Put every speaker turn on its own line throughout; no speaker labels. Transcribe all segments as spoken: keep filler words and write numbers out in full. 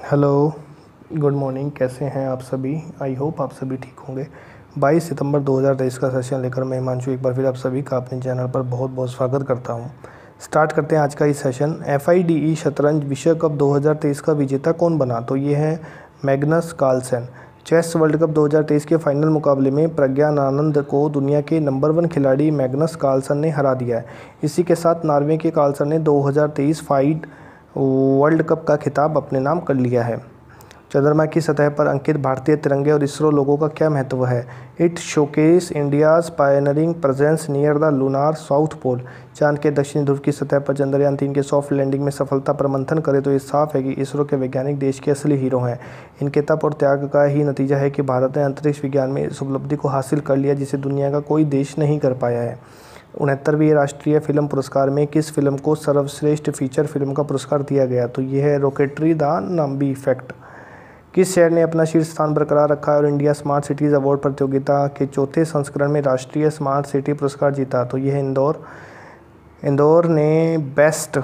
Hello, good morning. कैसे हैं आप सभी? आई होप आप सभी ठीक होंगे। बाईस सितंबर दो हज़ार तेईस का सेशन लेकर मैं हिमांशु एक बार फिर आप सभी का अपने चैनल पर बहुत बहुत स्वागत करता हूं। स्टार्ट करते हैं आज का ये session. F I D E शतरंज विश्व कप दो हज़ार तेईस का विजेता कौन बना? तो ये है Magnus Carlsen. Chess world cup दो हज़ार तेईस के फाइनल मुकाबले में प्रज्ञानानंद को दुनिया के नंबर वन खिलाड़ी मैग्नस कार्लसन ने हरा दिया है। इसी के साथ नॉर्वे के कार्लसन ने दो हज़ार तेईस फाइड वर्ल्ड कप का खिताब अपने नाम कर लिया है। चंद्रमा की सतह पर अंकित भारतीय तिरंगे और इसरो लोगो का क्या महत्व है? It showcase India's pioneering presence near the lunar south pole. चांद के दक्षिणी ध्रुव की सतह पर चंद्रयान तीन के सॉफ्ट लैंडिंग में सफलता पर मंथन करें तो ये साफ है कि इसरो के वैज्ञानिक देश के असली हीरो हैं। इनके तप और त्याग का ही नतीजा है कि भारत ने अंतरिक्ष विज्ञान में इस उपलब्धि को हासिल कर लिया जिसे दुनिया का कोई देश नहीं कर पाया है। उनहत्तरवीं राष्ट्रीय फिल्म पुरस्कार में किस फिल्म को सर्वश्रेष्ठ फीचर फिल्म का पुरस्कार दिया गया? तो ये है रॉकेटरी द नंबी इफेक्ट। किस शहर ने अपना शीर्ष स्थान बरकरार रखा है और इंडिया स्मार्ट सिटीज़ अवार्ड प्रतियोगिता के चौथे संस्करण में राष्ट्रीय स्मार्ट सिटी पुरस्कार जीता? तो यह है इंदौर। इंदौर ने best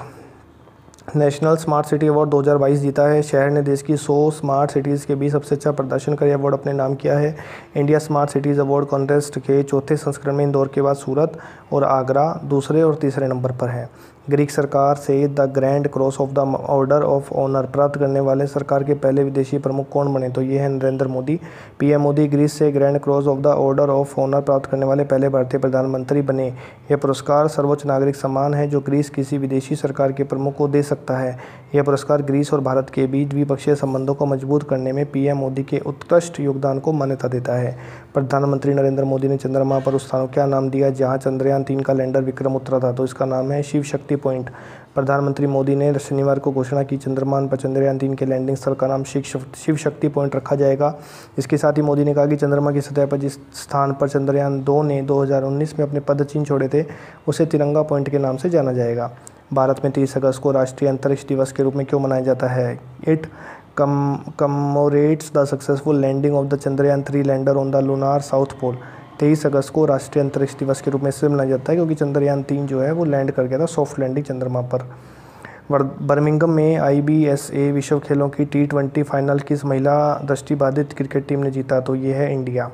national smart city award दो हज़ार बाईस जीता है। शहर ने देश की सौ स्मार्ट सिटीज़ के बीच सबसे अच्छा प्रदर्शन कर अवार्ड अपने नाम किया है। India smart cities award contest के चौथे संस्करण में इंदौर के बाद सूरत और आगरा दूसरे और तीसरे नंबर पर है। ग्रीक सरकार से the grand cross of the order of honour प्राप्त करने वाले सरकार के पहले विदेशी प्रमुख कौन बने? तो ये है नरेंद्र मोदी। पीएम मोदी ग्रीस से grand cross of the order of honour प्राप्त करने वाले पहले भारतीय प्रधानमंत्री बने। यह पुरस्कार सर्वोच्च नागरिक सम्मान है जो ग्रीस किसी विदेशी सरकार के प्रमुख को दे सकता है। यह पुरस्कार ग्रीस और भारत के बीच द्विपक्षीय संबंधों को मजबूत करने में पीएम मोदी के उत्कृष्ट योगदान को मान्यता देता है। प्रधानमंत्री नरेंद्र मोदी ने चंद्रमा पर उस स्थान को क्या नाम दिया जहां चंद्रयान तीन का लैंडर विक्रम उतरा था? तो इसका नाम है शिव शक्ति पॉइंट। प्रधानमंत्री मोदी ने शनिवार को घोषणा की चंद्रमा पर चंद्रयान तीन के लैंडिंग स्थल का नाम शिव शक्ति पॉइंट रखा जाएगा। इसके साथ ही मोदी ने कहा कि चंद्रमा की सतह पर जिस स्थान पर चंद्रयान दो ने दो हज़ार उन्नीस में अपने पद चिन्ह छोड़े थे उसे तिरंगा पॉइंट के नाम से जाना जाएगा। भारत में तीस अगस्त को राष्ट्रीय अंतरिक्ष दिवस के रूप में क्यों मनाया जाता है? It commemorates the successful landing of the Chandrayaan three lander on the lunar south pole. तेईस अगस्त को राष्ट्रीय अंतरिक्ष दिवस के रूप में इसलिए मनाया जाता है क्योंकि चंद्रयान तीन जो है वो लैंड कर गया था सॉफ्ट लैंडिंग चंद्रमा पर। बर्मिंघम में आई बी एस ए विश्व खेलों की टी ट्वेंटी फाइनल किस महिला दृष्टिबाधित क्रिकेट टीम ने जीता? तो ये है इंडिया।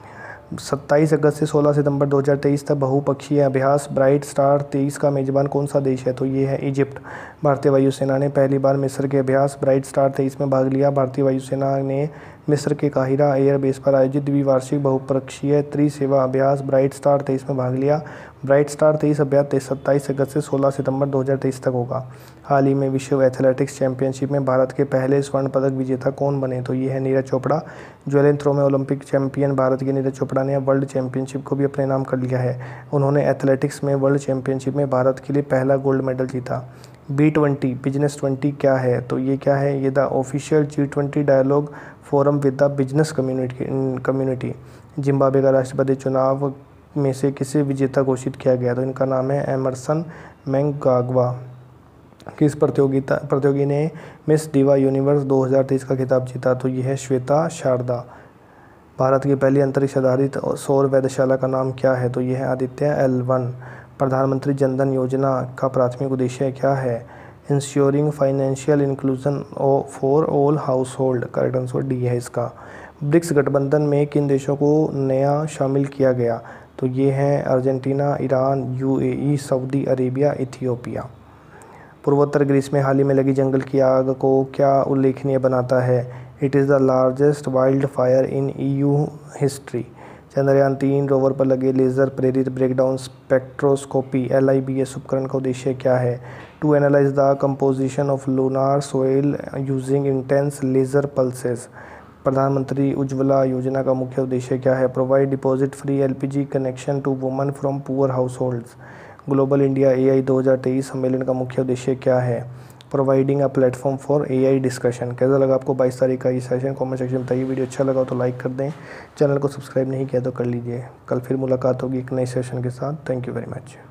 सत्ताईस अगस्त से सोलह सितंबर दो हज़ार तेईस तक बहुपक्षीय अभ्यास ब्राइट स्टार तेईस का मेजबान कौन सा देश है? तो ये है इजिप्ट। भारतीय वायुसेना ने पहली बार मिस्र के अभ्यास ब्राइट स्टार तेईस में भाग लिया। भारतीय वायुसेना ने मिस्र के काहिरा एयरबेस पर आयोजित द्विवार्षिक बहुपक्षीय त्रिसेवा अभ्यास ब्राइट स्टार तेईस में भाग लिया। ब्राइट स्टार तेईस अभ्यास सत्ताईस अगस्त से सोलह सितंबर दो हज़ार तेईस तक होगा। हाल ही में विश्व एथलेटिक्स चैंपियनशिप में भारत के पहले स्वर्ण पदक विजेता कौन बने? तो ये है नीरज चोपड़ा। ज्वेलिन थ्रो में ओलंपिक चैंपियन भारत के नीरज चोपड़ा ने वर्ल्ड चैंपियनशिप को भी अपने नाम कर लिया है। उन्होंने एथलेटिक्स में वर्ल्ड चैंपियनशिप में भारत के लिए पहला गोल्ड मेडल जीता। बी ट्वेंटी बिजनेस ट्वेंटी क्या है? तो ये क्या है? ये the official G twenty dialogue forum with the business community community Zimbabwe का राष्ट्रपति चुनाव में से किसे विजेता घोषित किया गया? तो इनका नाम है एमरसन मैंगाग्वा। किस प्रतियोगिता प्रतियोगी ने मिस दिवा यूनिवर्स दो हज़ार तेईस का खिताब जीता? तो यह है श्वेता शारदा। भारत की पहली अंतरिक्ष आधारित सौर वेधशाला का नाम क्या है? तो यह है आदित्य एल वन। प्रधानमंत्री जनधन योजना का प्राथमिक उद्देश्य क्या है? Insuring financial inclusion for all household. Correct answer D है इसका। ब्रिक्स गठबंधन में किन देशों को नया शामिल किया गया? तो ये हैं Argentina, Iran, UAE, Saudi Arabia, Ethiopia. पूर्वोत्तर ग्रीस में हाल ही में लगी जंगल की आग को क्या उल्लेखनीय बनाता है? It is the largest wildfire in EU history. Chandrayaan तीन रोवर पर लगे लेज़र प्रेरित breakdown spectroscopy L I B S उपकरण का उद्देश्य क्या है? To analyse the composition of lunar soil using intense laser pulses. प्रधानमंत्री उज्ज्वला योजना का मुख्य उद्देश्य क्या है? Provide deposit free L P G connection to woman from poor households. Global India A I दो हज़ार तेईस सम्मेलन का मुख्य उद्देश्य क्या है? Providing a platform for A I discussion. कैसा लगा आपको बाईस तारीख का ये सेशन? कमेंट सेक्शन में बताइए। वीडियो अच्छा लगा तो लाइक कर दें, चैनल को सब्सक्राइब नहीं किया तो कर लीजिए। कल फिर मुलाकात होगी एक नए सेशन के साथ। Thank you very much.